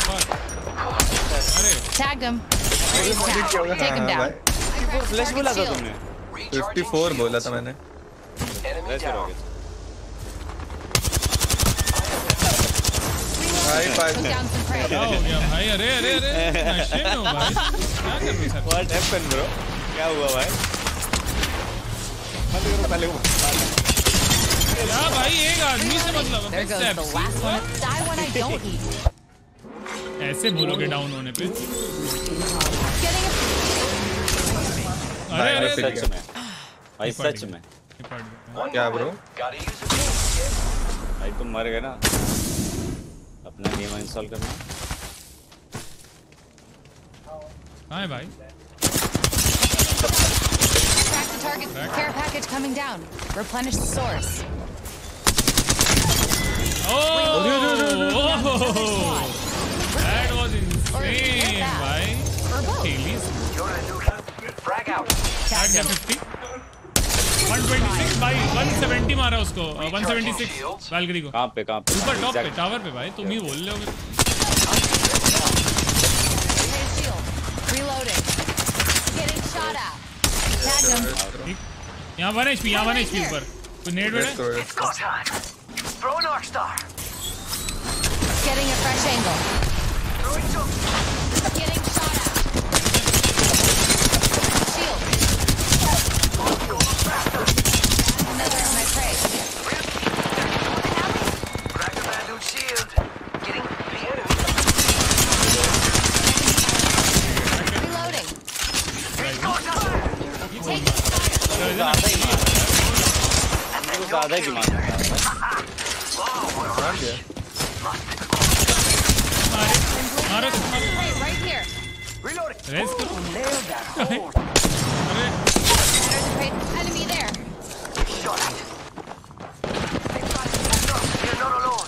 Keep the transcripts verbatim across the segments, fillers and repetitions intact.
Tagged him. Take him down. Flash बोला था तुमने? fifty-four बोला था मैंने. भाई भाई क्या हो गया भाई? अरे अरे अरे नशे में हो भाई. क्या कर रहे हो? What happened bro? क्या हुआ भाई? मत करो पहले वो. क्या भाई एक आदमी से मतलब? ऐसे बोलोगे डाउन होने पे? अरे अरे सच में भाई सच में क्या ब्रो? भाई तुम मर गए ना. अपना गेम इंस्टॉल करना. हाँ भाई. Track the target. Care package coming down. Replenish the source. Oh, that was insane, bhai. Killies. Frag out. Tag fifty. one twenty-six by one seventy मारा उसको. one seventy-six Valkyrie को. कहाँ पे कहाँ पे? ऊपर टॉप पे टावर पे भाई. तुम ही बोल रहे हो. Reloading. Getting shot at. Tag him. यहाँ one H P, यहाँ one H P ऊपर. कोई नेट बेड़ा? Throw an arc star. Getting a fresh angle. Throwing some. Getting shot at. Shield. Another on my prey. Crack the vantage shield. Getting the enemy. Reloading. Take it. ज़्यादा ही मार. मारो मारो. Right here. Reloading. Race करो. अरे Enemy there. Shot it. You're not alone.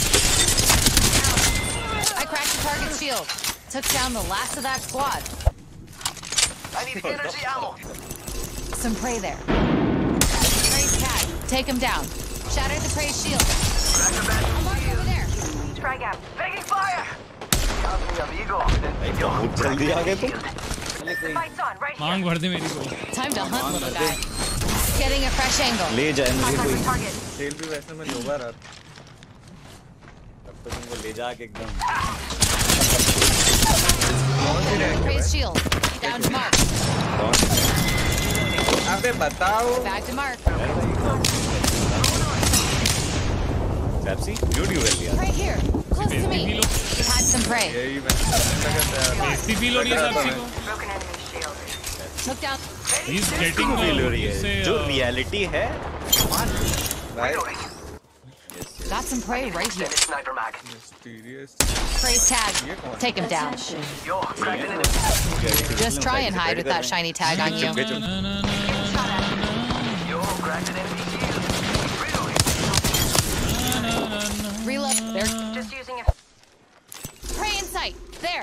I cracked the target shield. Took down the last of that squad. I need energy ammo. Some prey there. Prey's tag. Take him down. Shattered the prey's shield. Crack the vantage Mark over there. Frag out. Taking fire. Copy, amigo. बहुत जल्दी आ गए तुम. Fight's on right here. मांग भर दे मेरी को. Time to hunt, little guy. Getting a fresh angle. ले जाए मुझे कोई. Target. सेल भी वैसे मैं लोगा रहा. तब तो तुमको ले जाके एकदम. Prey's shield. Down to Mark. अबे बताओ. Back to Mark. Crabbzy, beauty well यार. Right here. Close to me. Had some prey. यही मैं लगता है. S P लो ये Crabbzy को. Broken enemy shield. Took down. He's getting है जो रियलिटी है. Reloading. Got some prey right here. Sniper mag. Mysterious. Prey's tag. Take him down. Yo, cracked an enemy. Just try and hide with that shiny tag on you. ना ना ना ना Yo, cracked an enemy shield. Reloading. ना ना ना. Reload. There. Just using it. Prey in sight. There.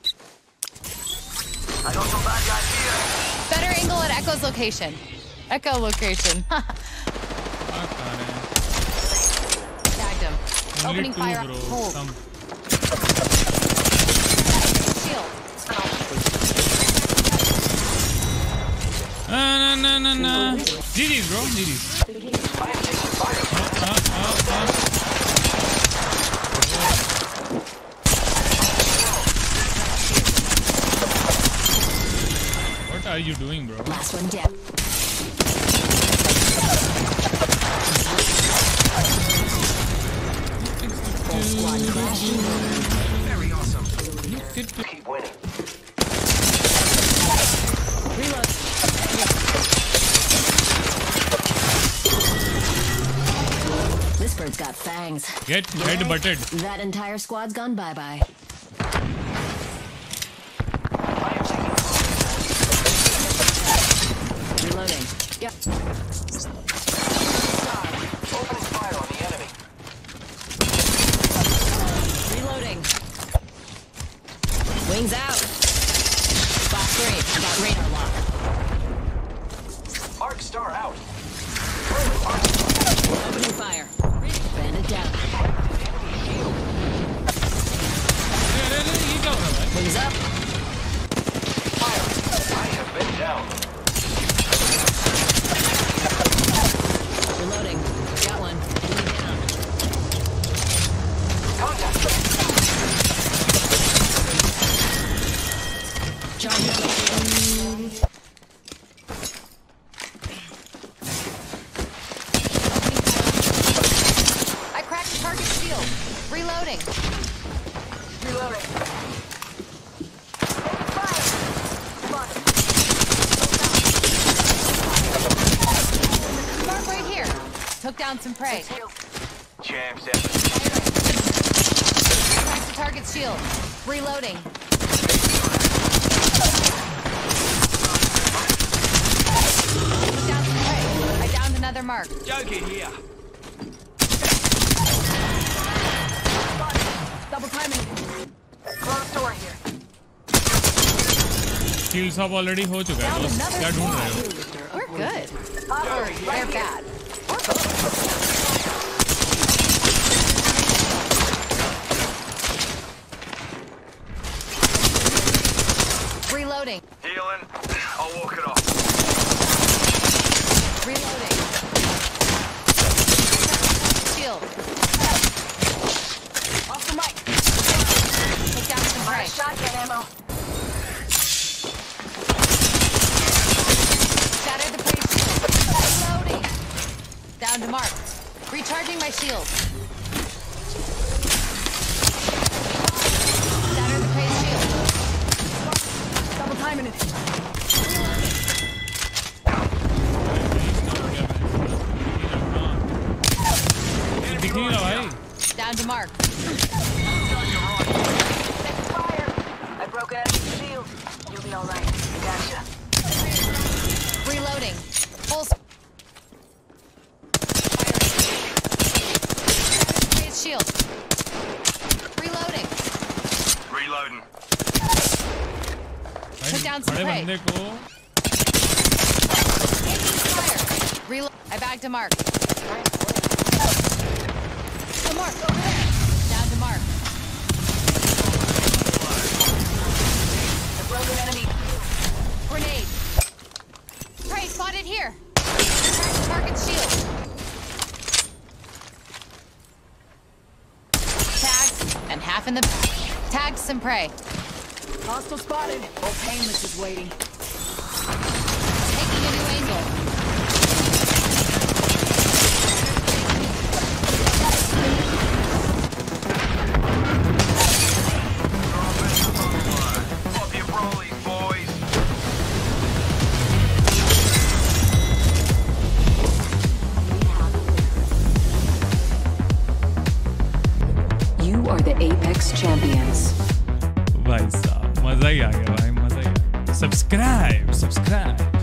I got some bad guys here. Better angle at Echo's location. Echo location. Tagged him. Only Opening two, fire. bro. Hold. Some. Shield. Na na na na na. G G's bro, G G's. Uh, uh, uh. What are you doing, bro? Last one down. Very awesome. Look at the- Keep winning. Reload. This bird's got fangs. Get head butted. That entire squad's gone bye-bye. Reloading. Yep. Opening fire on the enemy. Reloading. Wings out. Box three. Got radar lock. Arc star out. Opening fire. Bandit down. अरे down some prey. Champs effort. Crack the target's shield. Reloading. Put down some prey. I downed another mark. Joking here. Double timing. Closed door here. Kill सब already हो चुका है दोस्त क्या ढूंढ रहे हो We're good. Or they're bad. Reloading. Healing. I'll walk it off. Reloading. Shield. Off the mic. Put down some prey. Shotgun ammo. Shatter the prey shield. Reloading. Down to mark. Recharging my shield. Shatter the prey shield. Double timing it. दिख नहीं रहा भाई Down to mark. Fire. I broke out of the shield. You'll be all right. Gotcha. Reloading. Full sp- Firing. Shield. Reloading. Reloading. Put down some बड़े prey. बंदे को Taking fire. Reload. I bagged a mark. The mark over there. Down to mark. The broken enemy. Grenade. Prey spotted here. Crack the target's shield. Tagged and half in the tagged some prey. Hostile spotted. Oh, painless is waiting. Taking a new angle. Pop your rollies, boys. You are the Apex champions. भाई साहब मजा ही आ गया भाई मजा ही आ गया subscribe subscribe